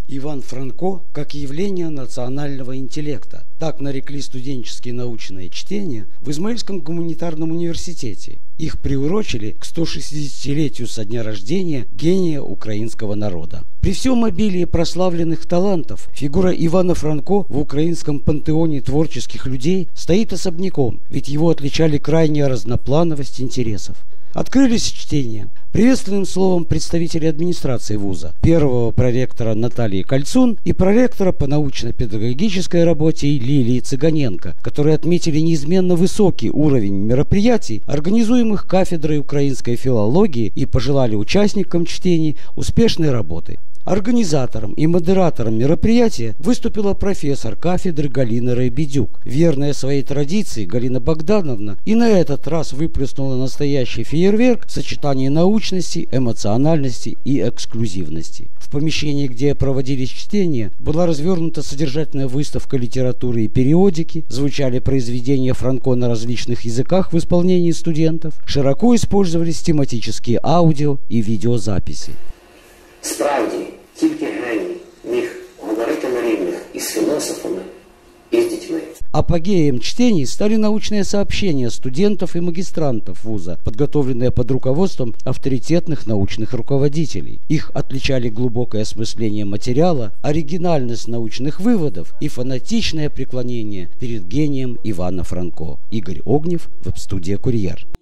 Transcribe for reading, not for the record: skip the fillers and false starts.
Иван Франко как явление национального интеллекта. Так нарекли студенческие научные чтения в Измаильском гуманитарном университете. Их приурочили к 160-летию со дня рождения гения украинского народа. При всем обилии прославленных талантов фигура Ивана Франко в украинском пантеоне творческих людей стоит особняком, ведь его отличали крайняя разноплановость интересов. Открылись чтения приветственным словом представителей администрации вуза, первого проректора Натальи Кольцун и проректора по научно-педагогической работе Лилии Цыганенко, которые отметили неизменно высокий уровень мероприятий, организуемых кафедрой украинской филологии, и пожелали участникам чтений успешной работы. Организатором и модератором мероприятия выступила профессор кафедры Галина Райбедюк. Верная своей традиции Галина Богдановна и на этот раз выплеснула настоящий фейерверк в сочетании научности, эмоциональности и эксклюзивности. В помещении, где проводились чтения, была развернута содержательная выставка литературы и периодики, звучали произведения Франко на различных языках в исполнении студентов, широко использовались тематические аудио и видеозаписи. Справді, тільки геній міг говорити на рівних і з філософами, і з дітьми. Апогеем чтений стали научные сообщения студентов и магистрантов вуза, подготовленные под руководством авторитетных научных руководителей. Их отличали глубокое осмысление материала, оригинальность научных выводов и фанатичное преклонение перед гением Ивана Франко. Игорь Огнев, веб-студия «Курьер».